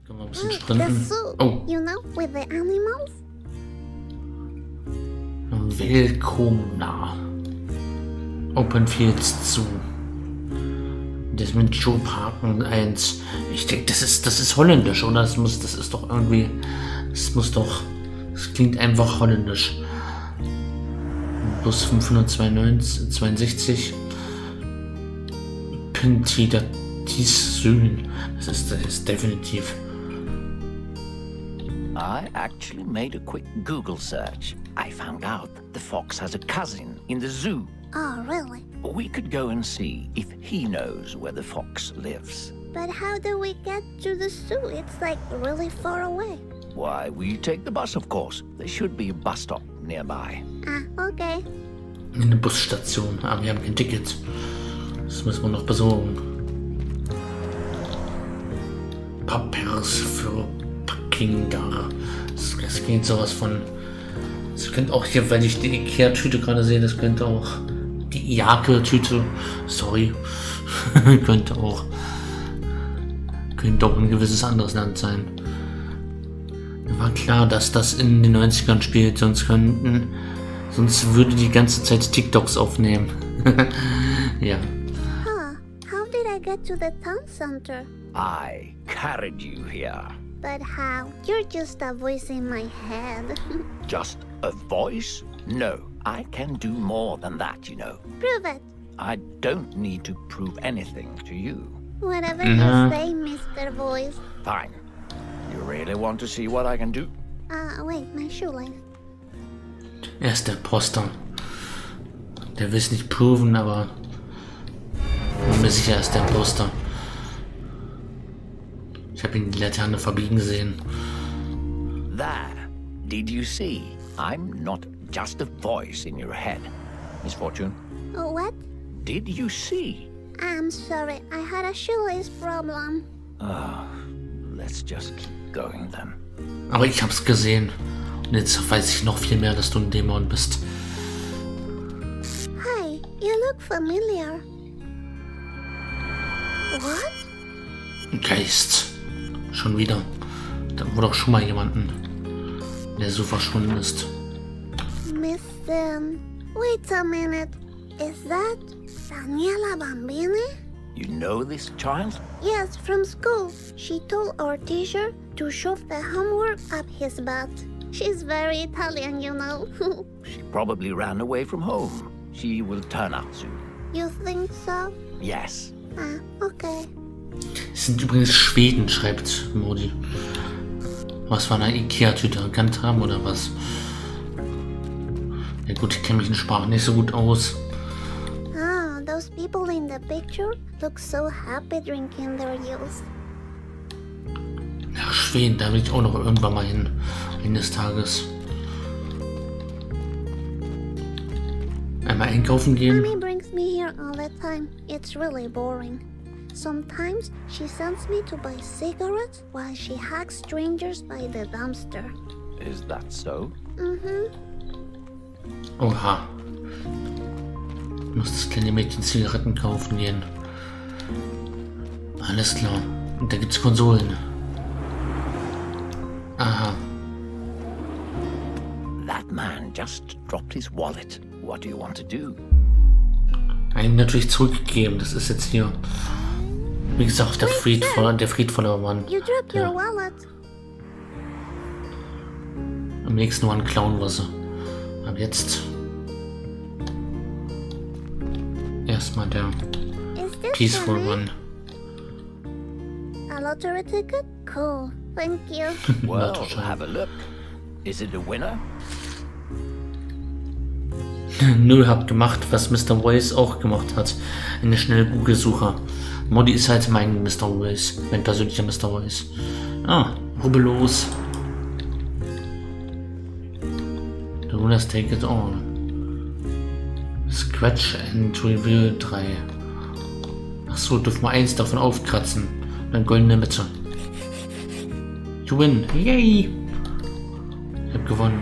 Können wir ein bisschen The sprinten? zoo, Oh, you know, with the animals. Willkomna. Open Fields Zoo. Das mit Joe Parken 1. Ich denke, das ist holländisch, oder? Das ist doch irgendwie. Das klingt einfach holländisch. Bus 562. Pinti, dies Süden. Das ist definitiv. I actually made a quick Google search. I found out the fox has a cousin in the zoo. Oh, really? We could go and see if he knows where the fox lives. But how do we get to the zoo? It's like really far away. Why, we take the bus, of course. There should be a bus stop nearby. Ah, okay. Eine Busstation. Aber wir haben kein Ticket. Das müssen wir noch besorgen. Papiers für Kinder. Das geht sowas von. Das könnte auch hier, weil ich die Ikea-Tüte gerade sehe, das könnte auch die Iake-Tüte. Sorry. könnte auch ein gewisses anderes Land sein. War klar, dass das in den 90ern spielt, sonst würde die ganze Zeit TikToks aufnehmen. ja. Huh, how did I get to the town center? I carried you here. But how? You're just a voice in my head. Just a voice? No, I can do more than that, you know. Prove it. I don't need to prove anything to you. Whatever you say, Mr. Voice. Fine. You really want to see what I can do? Wait, my shoelace. Er ist der Poster. Der will es nicht proven, aber ich bin mir sicher, er ist der Poster. Ich habe ihn die Laterne verbiegen sehen. There. Did you see? I'm not just a voice in your head. Miss Fortune? Oh, what? Did you see? I'm sorry, I had a shoelace problem. Let's just keep going then. Aber ich hab's gesehen. Und jetzt weiß ich noch viel mehr, dass du ein Dämon bist. Hi, you look familiar. What? Geist. Schon wieder. Da war doch schon mal jemanden, der so verschwunden ist. Miss, wait a minute. Is that Daniela Bambini? You know this child? Yes, from school. She told our teacher to shove the homework up his butt. She's very Italian, you know. She probably ran away from home. She will turn up soon. You think so? Yes. Ah, okay. Es sind übrigens Schweden, schreibt Modi. Was von einer Ikea-Tüte erkannt haben oder was? Ja gut, ich kenne mich in Sprachen nicht so gut aus. Ah, those people in the picture look so happy drinking their juice. Ja, Schweden, da will ich auch noch irgendwann mal hin. Eines Tages. Einmal einkaufen gehen. Mommy brings me here all the time. It's really boring. Sometimes she sends me to buy cigarettes while she hugs strangers by the dumpster. Is that so? Oha. Muss das kleine Mädchen Zigaretten kaufen gehen. Alles klar. Und da gibt's Konsolen. Aha. That man just dropped his wallet. What do you want to do? Einen natürlich zurückgegeben. Das ist jetzt hier, wie gesagt, der friedvolle Mann. You dropped your wallet. Am nächsten Mal klauen wir sie. Aber jetzt erstmal der Is this Peaceful for me? One. A lottery ticket? Cool. Thank you. Well, Lottoschein. have a look. Is it a winner? Null hat gemacht, was Mr. Voice auch gemacht hat. Eine schnelle Google-Suche. Modi ist halt mein Mr. Voice. Mein persönlicher Mr. Voice. Ah, rubbellos. The winners take it all. Scratch and Reveal 3. Achso, dürfen wir eins davon aufkratzen. Dann goldene Mitte. You win. Yay! Ich hab gewonnen.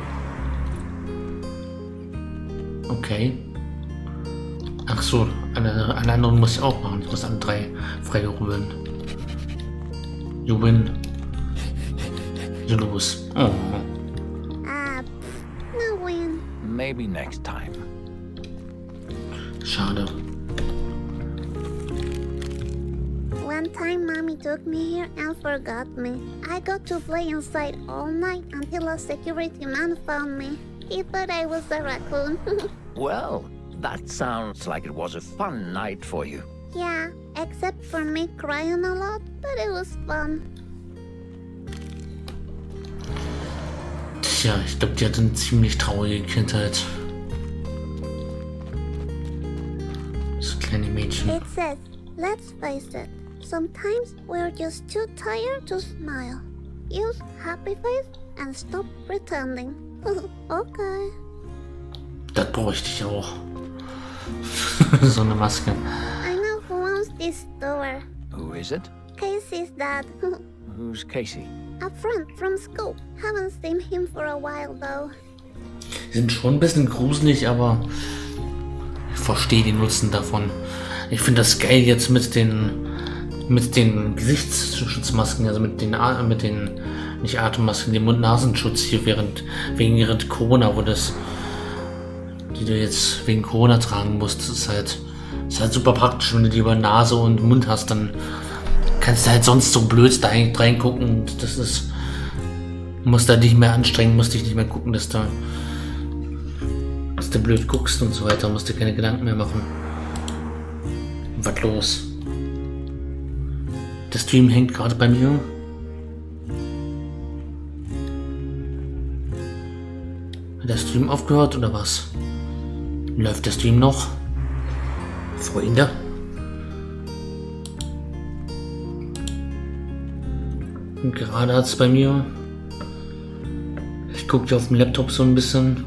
Okay. Ach so, alle anderen muss ich auch machen. Ich muss alle 3 freirubbeln. You win. Los. Oh. No win. Maybe next time. Schade. One time mommy took me here and forgot me. I got to play inside all night until a security man found me. He thought I was a raccoon. Well, that sounds like it was a fun night for you. Yeah, except for me crying a lot, but it was fun. Tja, ich glaube, die hatte eine ziemlich traurige Kindheit. Das kleine Mädchen. It says, let's face it, sometimes we're just too tired to smile. Use happy face and stop pretending. Okay. Das bräuchte ich auch. So eine Maske. I know who owns this store. Who is it? Casey's dad. Who's Casey? A friend from school. Haven't seen him for a while though. Sind schon ein bisschen gruselig, aber ich verstehe den Nutzen davon. Ich finde das geil jetzt mit den Gesichtsschutzmasken, also mit den nicht Atemmasken, dem Mund-Nasenschutz hier wegen Corona, die du jetzt wegen Corona tragen musst. Das ist halt super praktisch, wenn du die über Nase und Mund hast, dann kannst du halt sonst so blöd da reingucken und das ist, musst da nicht mehr anstrengen, musst dich nicht mehr gucken, dass du blöd guckst und so weiter, musst dir keine Gedanken mehr machen. Was los? Der Stream hängt gerade bei mir. Hat der Stream aufgehört oder was? Läuft der Stream noch? Freunde? Und gerade hat es bei mir. Ich gucke auf dem Laptop so ein bisschen.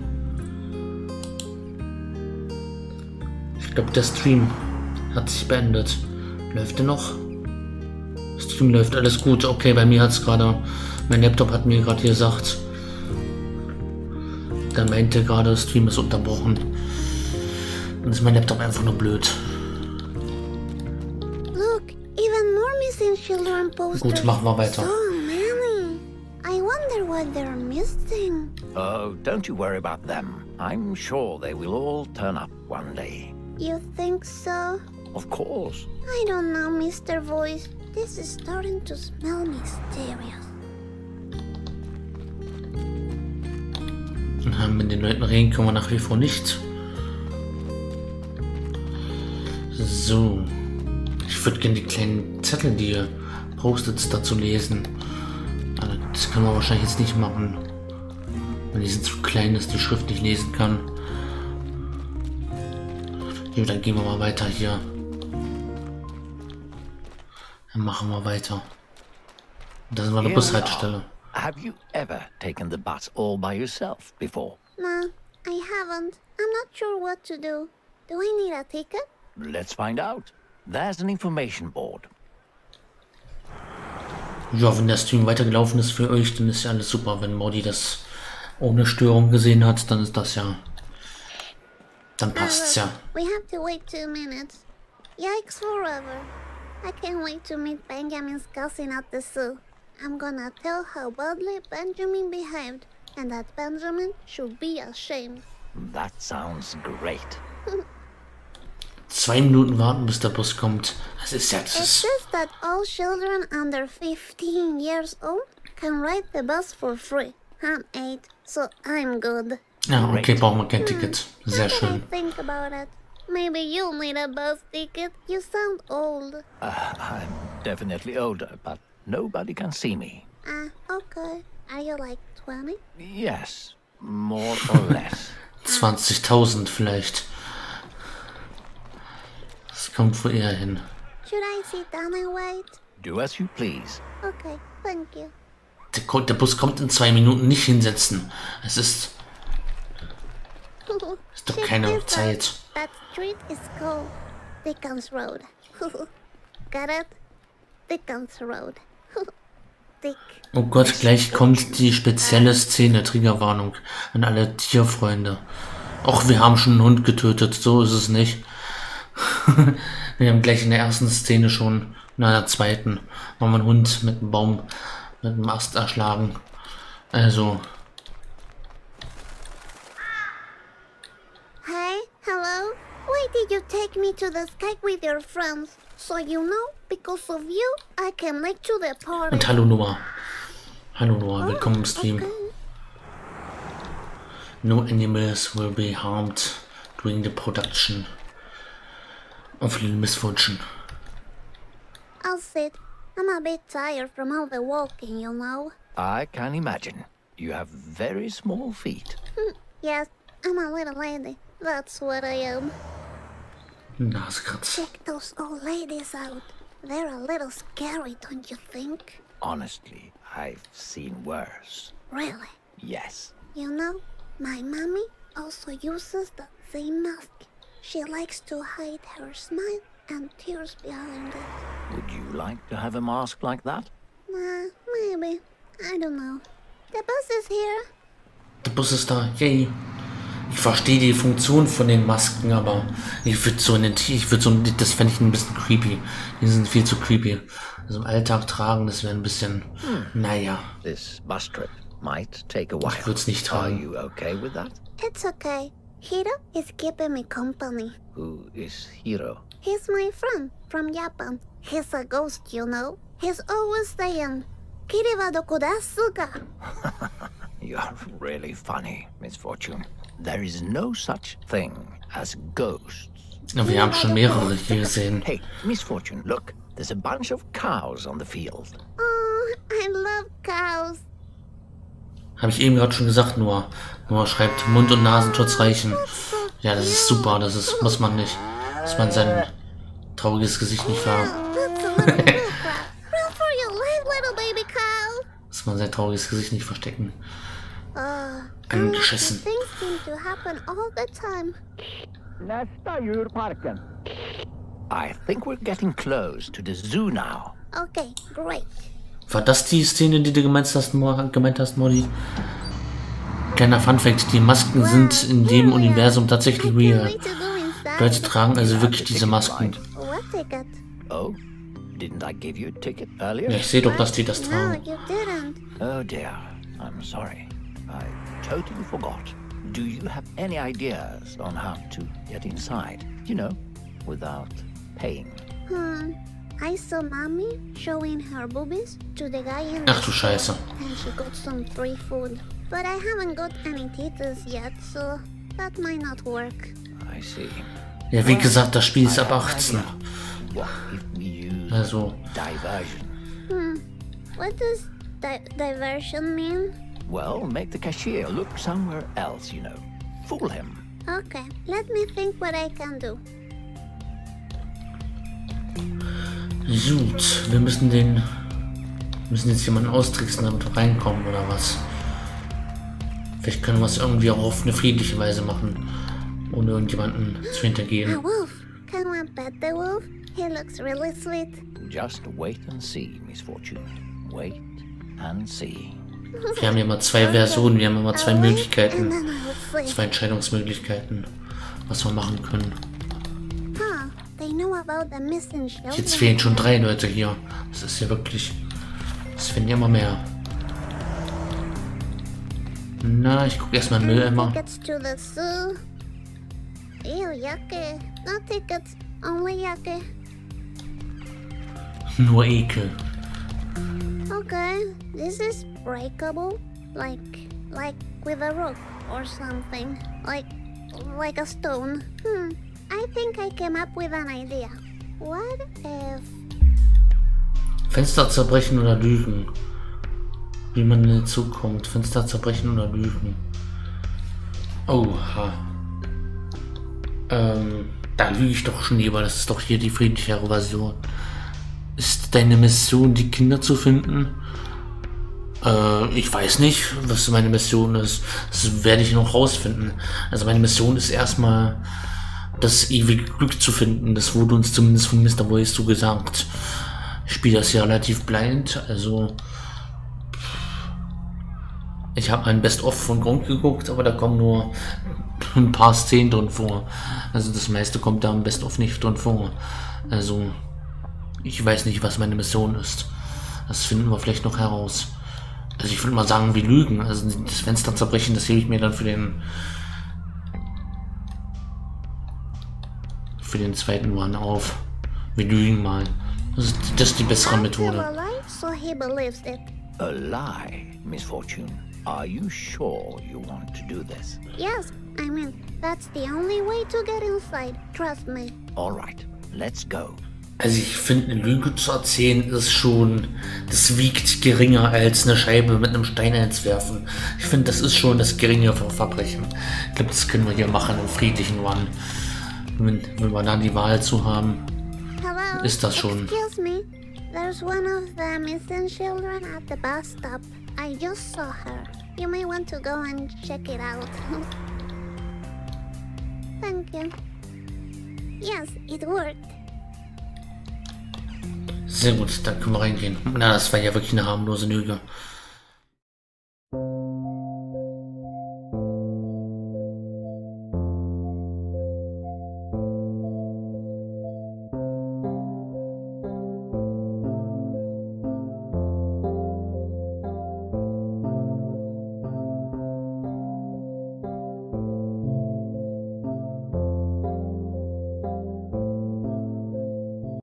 Ich glaube, der Stream hat sich beendet. Läuft der noch? Stream läuft, alles gut. Okay, bei mir hat es gerade. Mein Laptop hat mir gerade gesagt. Der meinte gerade, Stream ist unterbrochen. Dann ist mein Laptop einfach nur blöd. Look, even more missing children posters. Gut, machen wir weiter. So many. I wonder what they're missing. Oh, don't you worry about them. I'm sure they will all turn up one day. You think so? Of course. I don't know, Mr. Voice. This is starting to smell mysterious. Mit den Leuten reden können wir nach wie vor nicht. So. Ich würde gerne die kleinen Zettel, die ihr postet, dazu lesen. Aber das kann man wahrscheinlich jetzt nicht machen. Weil die sind zu klein, dass die Schrift nicht lesen kann. Jo, dann gehen wir mal weiter hier. Dann machen wir weiter. Da sind wir an der Bushaltestelle. Have you ever taken the bus all by yourself before? No, I haven't. I'm not sure what to do. Do I need a ticket? Let's find out. There's an information board. Ja, wenn der Stream weitergelaufen ist für euch, dann ist ja alles super. Wenn Modi das ohne Störung gesehen hat, dann ist das ja... Dann passt's ja. We have to wait 2 minutes. Yikes forever. I can't wait to meet Benjamin's cousin at the zoo. I'm gonna tell how badly Benjamin behaved, and that Benjamin should be ashamed. That sounds great. 2 Minuten warten, bis der Bus kommt. Das ist ja... It says that all children under 15 years old can ride the bus for free. I'm 8, so I'm good. Ja, okay, brauchen wir kein Ticket. Sehr How can I schön. think about it? Maybe you'll need a bus ticket. You sound old. I'm definitely older, but nobody can see me. Okay. Are you like 20? Yes, more or less. 20.000 vielleicht. Das kommt wohl eher hin. Should I sit down and wait? Do as you please. Okay, thank you. Der Bus kommt in 2 Minuten, nicht hinsetzen. Es ist doch Check keine this out. Zeit. That street is called Dickens Road. Got it? Dickens Road. Dick. Oh Gott, gleich kommt die spezielle Szene, Triggerwarnung an alle Tierfreunde. Och, wir haben schon einen Hund getötet, so ist es nicht. Wir haben gleich in der ersten Szene schon, in der zweiten, haben wir einen Hund mit einem Baum, mit einem Ast erschlagen. Also. Hey, hello? Why did you take me to the sky with your friends? So you know, because of you, I can make to the party. Und hallo Noah. Hallo Noah, willkommen im Stream. Okay. No animals will be harmed during the production of Little Misfortune. I'll sit. I'm a bit tired from all the walking, you know. I can imagine. You have very small feet. Yes, I'm a little lady. That's what I am. Nasekratz. Check those old ladies out. They're a little scary, don't you think? Honestly, I've seen worse. Really? Yes. You know, my mommy also uses the same mask. She likes to hide her smile and tears behind it. Would you like to have a mask like that? Maybe. I don't know. The bus is here. Der Bus ist da, yay. Ich verstehe die Funktion von den Masken, aber ich würde das fände ich ein bisschen creepy. Die sind viel zu creepy. Also im Alltag tragen, das wäre ein bisschen, naja. This bus trip might take a while. Ich würde es nicht Are tragen. you okay with that? It's okay. Hiro is keeping me company. Who is Hiro? He's my friend from Japan. He's a ghost, you know. He's always saying, "Kiri wa doko desu ka?" You're really funny, Misfortune. There is no such thing as ghosts. Wir haben schon mehrere hier gesehen. Hey, Misfortune, look. There's a bunch of cows on the field. Oh, I love cows. Habe ich eben gerade schon gesagt, Noah. Noah schreibt, Mund- und Nasenschutz reichen. Ja, das ist super, muss man nicht. Dass man sein trauriges Gesicht nicht That's a little bullcrap. Run for your life, little baby cow. dass man sein trauriges Gesicht nicht verstecken. Unlucky Angeschissen. things seem to happen all the time. I think we're getting close to the zoo now. Okay, great. War das die Szene, die du gemeint hast, Molly? Kleiner Funfact, die Masken sind in dem Universum tatsächlich real. Wait to go inside. Leute tragen also wirklich diese Masken. What ticket? Oh, didn't I give you a ticket earlier? Ja, ich sehe doch, dass die das No, tragen. you didn't. Oh dear, I'm sorry. I totally forgot. Do you have any ideas on how to get inside? You know, without paying. I saw mommy showing her boobies to the guy in Ach the du Scheiße. and she got some free food. But I haven't got any titties yet, so that might not work. I see. Ja, wie gesagt, das Spiel ist ab I have an 18. idea. What if we use Also, diversion? What does diversion mean? Well, make the cashier look somewhere else, you know. Fool him. Okay, let me think what I can do. gut, wir müssen jetzt jemanden austricksen, damit wir reinkommen, oder was? Vielleicht können wir es irgendwie auch auf eine friedliche Weise machen, ohne irgendjemanden zu A hintergehen. wolf. Can we pet the wolf? He looks really sweet. Just wait and see, Misfortune. Wait and see. Wir haben ja immer zwei Versionen, wir haben immer zwei I'll wait, Möglichkeiten, and then I'll see. zwei Entscheidungsmöglichkeiten, was wir machen können. Huh, they know about the missing children. Jetzt fehlen schon 3 Leute hier. Das ist ja wirklich... Es werden ja immer mehr. Na, ich gucke erstmal im Mülleimer. Tickets to the zoo. Ew, yucky. No tickets, only yucky. Nur Ekel. Okay, this is breakable, like with a rock or something, like a stone. I think I came up with an idea. What if? Fenster zerbrechen oder lügen. Wie man hinzukommt. Fenster zerbrechen oder lügen. Oha. Da lüge ich doch schon lieber. Das ist doch hier die friedlichere Version. Ist deine Mission, die Kinder zu finden? Ich weiß nicht, was meine Mission ist. Das werde ich noch rausfinden. Also meine Mission ist erstmal, das ewige Glück zu finden. Das wurde uns zumindest von Mr. Voice so gesagt. Ich spiele das ja relativ blind, also ich habe ein Best-of von Gronk geguckt, aber da kommen nur ein paar Szenen drin vor. Also das meiste kommt da im Best-of nicht drin vor. Also ich weiß nicht, was meine Mission ist. Das finden wir vielleicht noch heraus. Also ich würde mal sagen, wir lügen. Also das Fenster zerbrechen, das hebe ich mir dann für den zweiten One auf. Wir lügen mal. Das ist die bessere I tell a Methode. lie, so he believes it. A lie, Miss Fortune. Are you sure you want to do this? Yes, I mean, that's the only way to get inside. Trust me. All right, let's go. Also ich finde, eine Lüge zu erzählen ist schon, das wiegt geringer als eine Scheibe mit einem Stein ins Werfen. Ich finde, das ist schon das geringere Verbrechen. Ich glaube, das können wir hier machen im friedlichen One. Wenn wir da die Wahl zu haben, Hello? ist das schon. Excuse me. There's one of the missing children at the bus stop. I just saw her. You may want to go and check it out. Thank you. Yes, it worked. Sehr gut, dann können wir reingehen. Na, das war ja wirklich eine harmlose Lüge.